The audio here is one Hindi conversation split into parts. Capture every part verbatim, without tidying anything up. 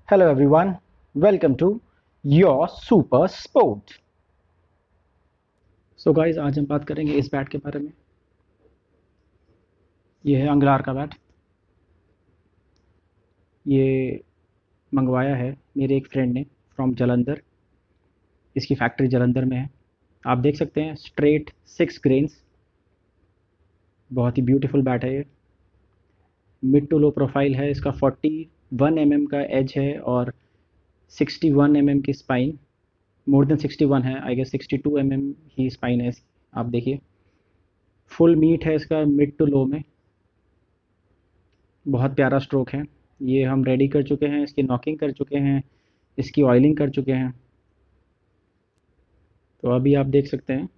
Hello everyone, welcome to your Super Sport. So guys, आज हम बात करेंगे इस बैट के बारे में। ये है अंगलार का बैट। ये मंगवाया है मेरे एक फ्रेंड ने फ्रॉम जालंधर। इसकी फैक्ट्री जालंधर में है। आप देख सकते हैं स्ट्रेट सिक्स ग्रेन्स, बहुत ही ब्यूटीफुल बैट है ये। मिड टू लो प्रोफाइल है इसका। फोर्टी वन एम एम का एज है और सिक्सटी वन एम एम की spine, more than sixty one है, I guess sixty two M M ही स्पाइन है इसकी। आप देखिए फुल मीट है इसका मिड टू लो में। बहुत प्यारा स्ट्रोक है। ये हम रेडी कर चुके हैं, इसकी नॉकिंग कर चुके हैं, इसकी ऑयलिंग कर चुके हैं। तो अभी आप देख सकते हैं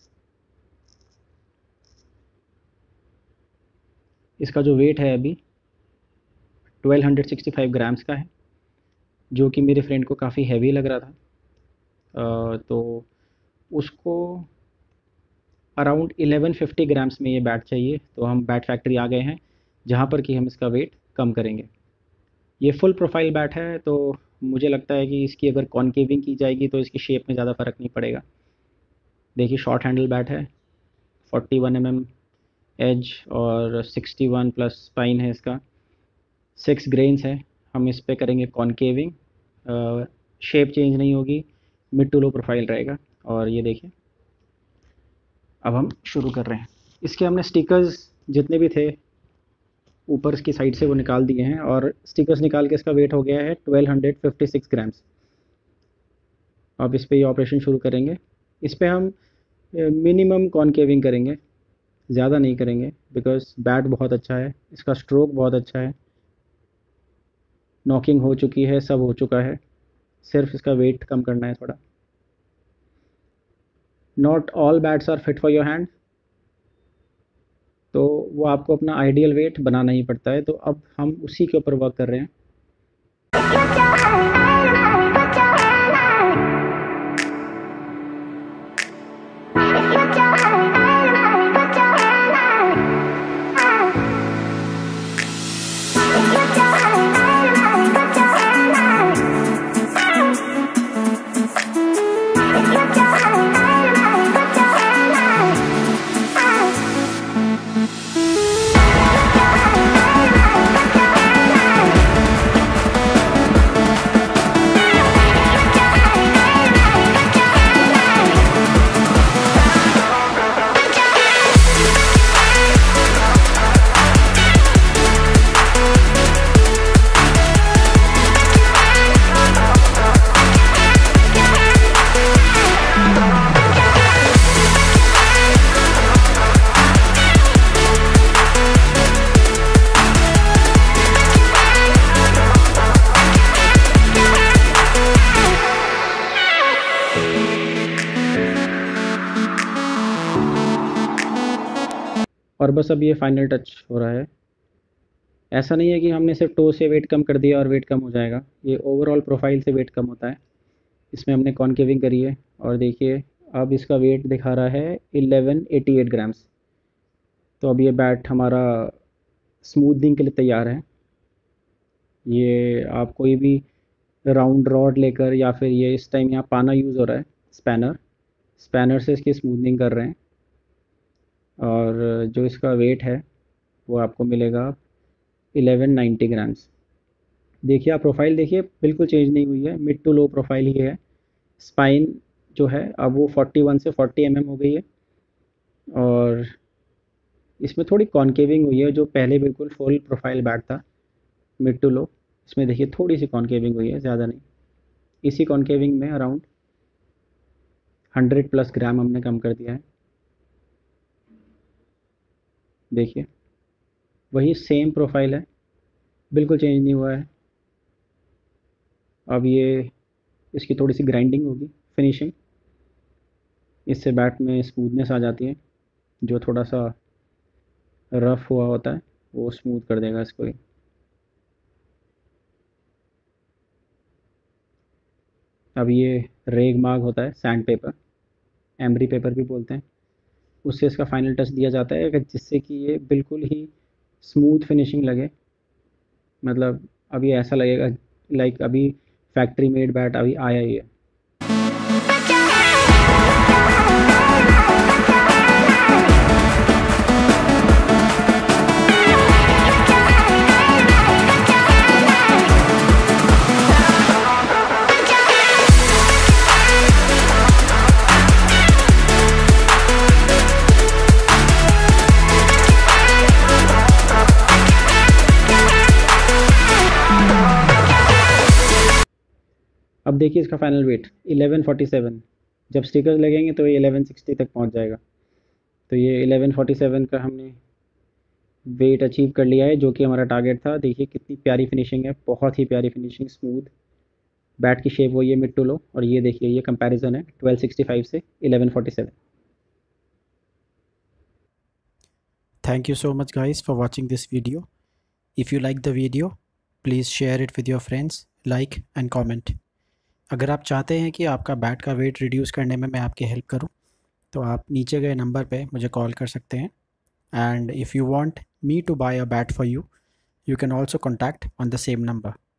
इसका जो वेट है अभी twelve hundred sixty five grams का है, जो कि मेरे फ्रेंड को काफ़ी हैवी लग रहा था। आ, तो उसको अराउंड इलेवन फिफ्टी ग्राम्स में ये बैट चाहिए। तो हम बैट फैक्ट्री आ गए हैं जहाँ पर कि हम इसका वेट कम करेंगे। ये फुल प्रोफाइल बैट है, तो मुझे लगता है कि इसकी अगर कॉन्केविंग की जाएगी तो इसकी शेप में ज़्यादा फ़र्क नहीं पड़ेगा। देखिए शॉर्ट हैंडल बैट है, forty one M M edge और सिक्सटी वन प्लस स्पाइन है इसका। सिक्स ग्रेन्स है। हम इस पे करेंगे कॉन्केविंग, शेप चेंज नहीं होगी, मिड टू लो प्रोफाइल रहेगा। और ये देखिए अब हम शुरू कर रहे हैं। इसके हमने स्टिकर्स जितने भी थे ऊपर की साइड से वो निकाल दिए हैं, और स्टिकर्स निकाल के इसका वेट हो गया है twelve hundred fifty six grams. अब इस पे ये ऑपरेशन शुरू करेंगे। इस पे हम मिनिमम कॉन्केविंग करेंगे, ज़्यादा नहीं करेंगे, बिकॉज बैट बहुत अच्छा है, इसका स्ट्रोक बहुत अच्छा है, नॉकिंग हो चुकी है, सब हो चुका है। सिर्फ इसका वेट कम करना है थोड़ा। Not all bats are fit for your hand, तो वो आपको अपना आइडियल वेट बनाना ही पड़ता है। तो अब हम उसी के ऊपर वर्क कर रहे हैं। और बस अब ये फाइनल टच हो रहा है। ऐसा नहीं है कि हमने सिर्फ टो से वेट कम कर दिया और वेट कम हो जाएगा, ये ओवरऑल प्रोफाइल से वेट कम होता है। इसमें हमने कॉन्केविंग करी है और देखिए अब इसका वेट दिखा रहा है इलेवन एटी एट ग्राम्स। तो अब ये बैट हमारा स्मूथनिंग के लिए तैयार है। ये आप कोई भी राउंड रॉड लेकर, या फिर ये इस टाइम यहाँ पाना यूज़ हो रहा है, स्पैनर स्पैनर से इसकी स्मूथनिंग कर रहे हैं। और जो इसका वेट है वो आपको मिलेगा इलेवन नाइन्टी ग्राम्स। देखिए आप प्रोफाइल देखिए बिल्कुल चेंज नहीं हुई है, मिड टू लो प्रोफाइल ही है। स्पाइन जो है अब वो फोर्टी वन से फोर्टी एम एम हो गई है, और इसमें थोड़ी कॉन्केविंग हुई है। जो पहले बिल्कुल फुल प्रोफाइल बैट था मिड टू लो, इसमें देखिए थोड़ी सी कॉन्केविंग हुई है, ज़्यादा नहीं। इसी कॉन्केविंग में अराउंड हंड्रेड प्लस ग्राम हमने कम कर दिया है। देखिए वही सेम प्रोफाइल है, बिल्कुल चेंज नहीं हुआ है। अब ये इसकी थोड़ी सी ग्राइंडिंग होगी, फिनिशिंग, इससे बैट में स्मूथनेस आ जाती है। जो थोड़ा सा रफ़ हुआ होता है वो स्मूथ कर देगा इसको ही। अब ये रेग मार्ग होता है, सैंड पेपर, एमरी पेपर भी बोलते हैं, उससे इसका फाइनल टच दिया जाता है जिससे कि ये बिल्कुल ही स्मूथ फिनिशिंग लगे। मतलब अब ये ऐसा लगेगा लाइक अभी फैक्ट्री मेड बैट अभी आया ही है। अब देखिए इसका final weight eleven forty seven, जब स्टिकर्स लगेंगे तो ये इलेवन सिक्सटी तक पहुंच जाएगा। तो ये इलेवन फोर्टी सेवन का हमने वेट अचीव कर लिया है, जो कि हमारा टारगेट था। देखिए कितनी प्यारी फिनिशिंग है, बहुत ही प्यारी फिनिशिंग, स्मूथ। बैट की शेप वही है मिड टू लो, और ये देखिए ये कंपैरिजन है ट्वेल्व सिक्सटी फाइव से eleven forty seven. Thank you so much guys for watching this video. If you like the video, please share it with your friends, like and comment. अगर आप चाहते हैं कि आपका बैट का वेट रिड्यूस करने में मैं आपकी हेल्प करूं, तो आप नीचे गए नंबर पे मुझे कॉल कर सकते हैं। And if you want me to buy a bat for you, you can also contact on the same number.